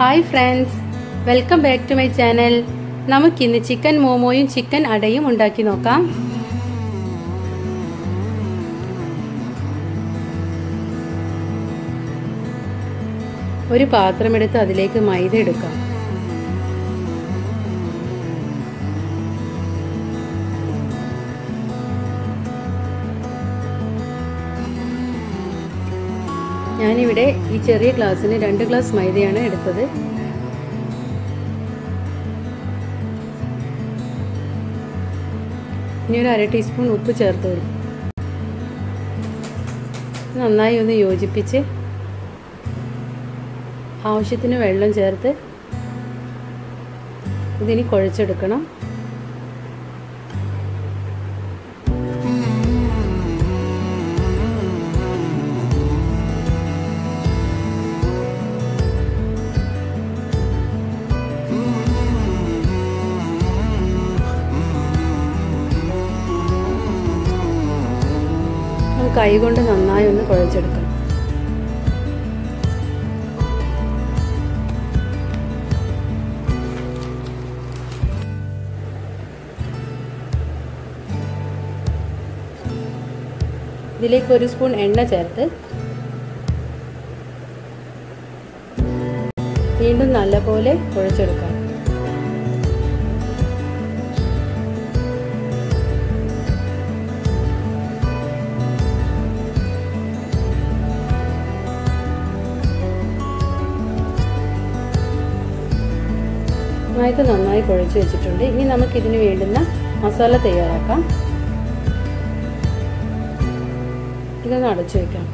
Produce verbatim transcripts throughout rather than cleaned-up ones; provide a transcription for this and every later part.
Hi friends, welcome back to my channel. നമുക്കിന്ന് chicken മോമോയും chicken അടയും ഉണ്ടാക്കി നോക്കാം. ഒരു പാത്രമെടുത്ത് അതിലേക്ക് മൈദ എടുക്കാം. ഞാനിവിടെ ഈ ചെറിയ ഗ്ലാസ്സിന് രണ്ട് ഗ്ലാസ് മൈദയാണ് എടുത്തത്. ഇനി ഒരു അര ടീസ്പൂൺ ഉപ്പ് ചേർത്ത് കൊടുക്കും. നന്നായി ഒന്ന് യോജിപ്പിച്ച് ആവശ്യത്തിന് വെള്ളം ചേർത്ത് ഇതിനി കുഴച്ചെടുക്കണം. കൈ കൊണ്ട് നന്നായി ഒന്ന് കുഴച്ചെടുക്കാം. ഇതിലേക്ക് ഒരു സ്പൂൺ എണ്ണ ചേർത്ത് വീണ്ടും നല്ലപോലെ കുഴച്ചെടുക്കാം. മൈദ നന്നായി കുഴച്ച് വെച്ചിട്ടുണ്ട്. ഇനി നമുക്ക് ഇതിന് വേണ്ടുന്ന മസാല തയ്യാറാക്കാം. ഇതൊന്ന് അടച്ചു വെക്കാം.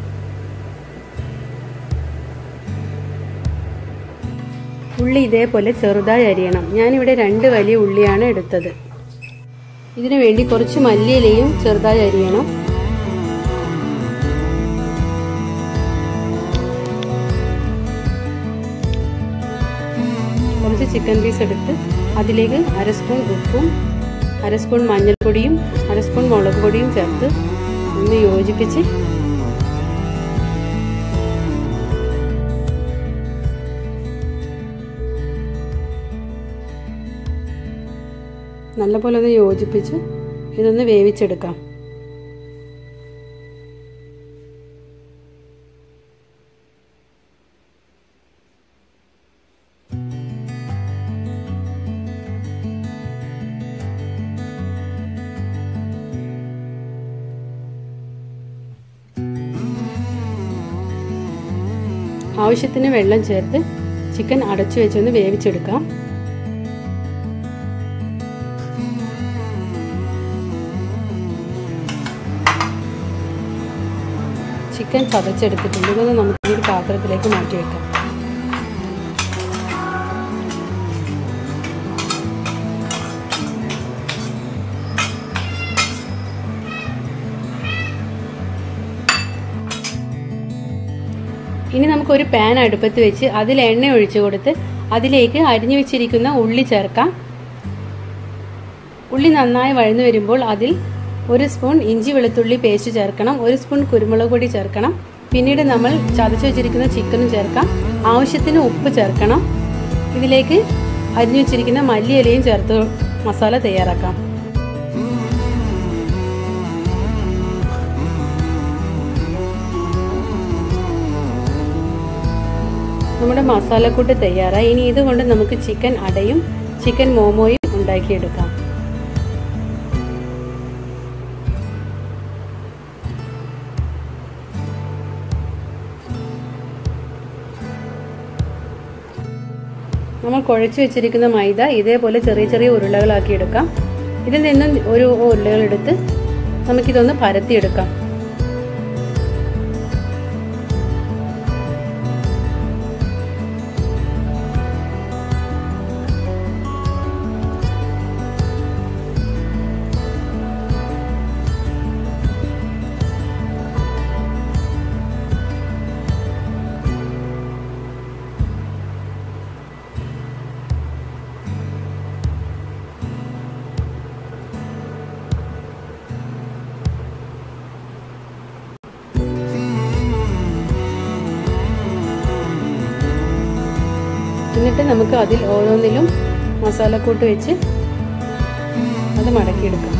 ഉള്ളി ഇതേപോലെ ചെറുതായി അരിയണം. ഞാനിവിടെ രണ്ട് വലിയ ഉള്ളിയാണ് എടുത്തത്. ഇതിനു വേണ്ടി കുറച്ച് മല്ലിയിലയും ചെറുതായി അരിയണം. കുറച്ച് ചിക്കൻ പീസ് എടുത്ത് അതിലേക്ക് അര സ്പൂൺ ഉപ്പും അര സ്പൂൺ മഞ്ഞൾപ്പൊടിയും അര സ്പൂൺ മുളക് പൊടിയും ചേർത്ത് ഒന്ന് യോജിപ്പിച്ച് നല്ലപോലെ ഒന്ന് യോജിപ്പിച്ച് ഇതൊന്ന് വേവിച്ചെടുക്കാം. ആവശ്യത്തിന് വെള്ളം ചേർത്ത് ചിക്കൻ അടച്ചു വെച്ചൊന്ന് വേവിച്ചെടുക്കാം. ചിക്കൻ ചതച്ചെടുത്തിട്ടുണ്ട്. ഇതൊന്ന് നമുക്ക് ഒരു പാത്രത്തിലേക്ക് മാറ്റി വെക്കാം. ഇനി നമുക്കൊരു പാൻ അടുപ്പത്ത് വെച്ച് അതിൽ എണ്ണ ഒഴിച്ചു കൊടുത്ത് അതിലേക്ക് അരിഞ്ഞു വെച്ചിരിക്കുന്ന ഉള്ളി ചേർക്കാം. ഉള്ളി നന്നായി വഴന്നു വരുമ്പോൾ അതിൽ ഒരു സ്പൂൺ ഇഞ്ചി വെളുത്തുള്ളി പേസ്റ്റ് ചേർക്കണം. ഒരു സ്പൂൺ കുരുമുളക് പൊടി ചേർക്കണം. പിന്നീട് നമ്മൾ ചതച്ചു വെച്ചിരിക്കുന്ന ചിക്കനും ചേർക്കാം. ആവശ്യത്തിന് ഉപ്പ് ചേർക്കണം. ഇതിലേക്ക് അരിഞ്ഞു വെച്ചിരിക്കുന്ന മല്ലിയിലയും ചേർത്ത് മസാല തയ്യാറാക്കാം. നമ്മുടെ മസാലക്കൂട്ട് തയ്യാറായി. ഇനി ഇതുകൊണ്ട് നമുക്ക് ചിക്കൻ അടയും ചിക്കൻ മോമോയും ഉണ്ടാക്കിയെടുക്കാം. നമ്മൾ കുഴച്ചു വെച്ചിരിക്കുന്ന മൈദ ഇതേപോലെ ചെറിയ ചെറിയ ഉരുളകളാക്കി എടുക്കാം. ഇതിൽ നിന്നും ഒരു ഉരുളകളെടുത്ത് നമുക്കിതൊന്ന് പരത്തിയെടുക്കാം. എന്നിട്ട് നമുക്ക് അതിൽ ഓരോന്നിലും മസാലക്കൂട്ട് വെച്ച് അത് മടക്കിയെടുക്കാം.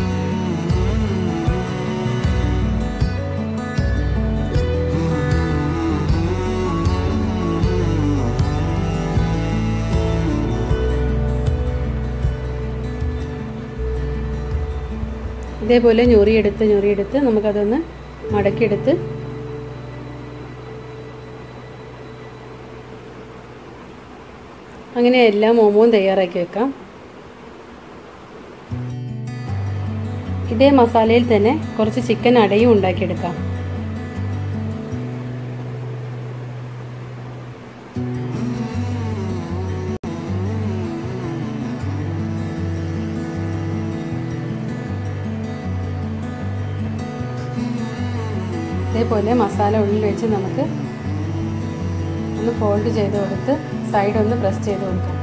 ഇതേപോലെ ഞൊറിയെടുത്ത് ഞൊറിയെടുത്ത് നമുക്കതൊന്ന് മടക്കിയെടുത്ത് അങ്ങനെ എല്ലാ മോമോയും തയ്യാറാക്കി വെക്കാം. ഇതേ മസാലയിൽ തന്നെ കുറച്ച് ചിക്കൻ അടയും ഉണ്ടാക്കിയെടുക്കാം. ഇതേപോലെ മസാല ഉള്ളിൽ വെച്ച് നമുക്ക് ഒന്ന് ഫോൾഡ് ചെയ്ത് കൊടുത്ത് സൈഡ് ഒന്ന് പ്രസ് ചെയ്ത് കൊടുക്കാം.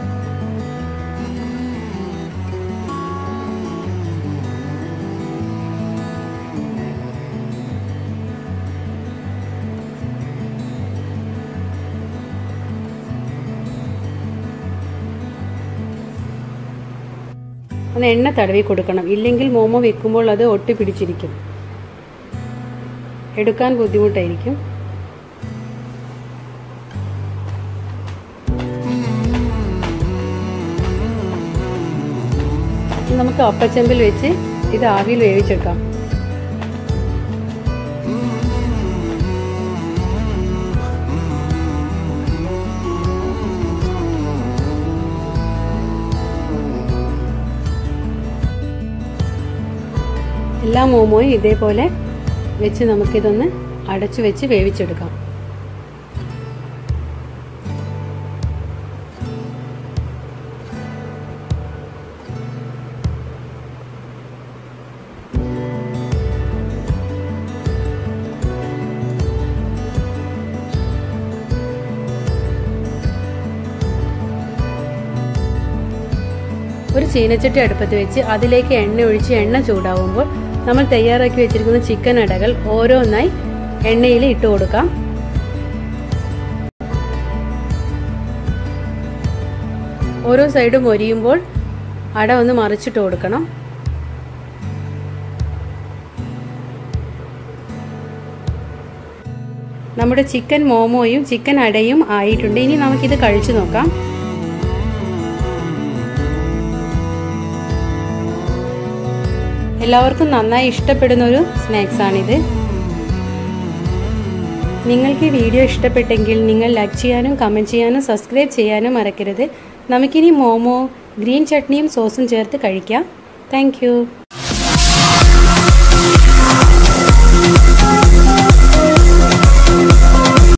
ഒന്ന് എണ്ണ തടവി കൊടുക്കണം, ഇല്ലെങ്കിൽ മോമോ വെക്കുമ്പോൾ അത് ഒട്ടിപ്പിടിച്ചിരിക്കും, എടുക്കാൻ ബുദ്ധിമുട്ടായിരിക്കും. നമുക്ക് അപ്പച്ചെമ്പിൽ വെച്ച് ഇത് ആവിയിൽ വേവിച്ചെടുക്കാം. എല്ലാ മോമോയും ഇതേപോലെ വെച്ച് നമുക്കിതൊന്ന് അടച്ചു വെച്ച് വേവിച്ചെടുക്കാം. ഒരു ചീനച്ചട്ടി അടുപ്പത്ത് വെച്ച് അതിലേക്ക് എണ്ണ ഒഴിച്ച് എണ്ണ ചൂടാവുമ്പോൾ നമ്മൾ തയ്യാറാക്കി വെച്ചിരിക്കുന്ന ചിക്കൻ അടകൾ ഓരോന്നായി എണ്ണയിൽ ഇട്ട് കൊടുക്കാം. ഓരോ സൈഡും മൊരിയുമ്പോൾ അട ഒന്ന് മറിച്ചിട്ട് കൊടുക്കണം. നമ്മുടെ ചിക്കൻ മോമോയും ചിക്കൻ അടയും ആയിട്ടുണ്ട്. ഇനി നമുക്കിത് കഴിച്ചു നോക്കാം. എല്ലാവർക്കും നന്നായി ഇഷ്ടപ്പെടുന്ന ഒരു സ്നാക്സ് ആണിത്. നിങ്ങൾക്ക് ഈ വീഡിയോ ഇഷ്ടപ്പെട്ടെങ്കിൽ നിങ്ങൾ ലൈക്ക് ചെയ്യാനും കമൻറ്റ് ചെയ്യാനും സബ്സ്ക്രൈബ് ചെയ്യാനും മറക്കരുത്. നമുക്കിനി മോമോ ഗ്രീൻ ചട്നിയും സോസും ചേർത്ത് കഴിക്കാം. Thank U.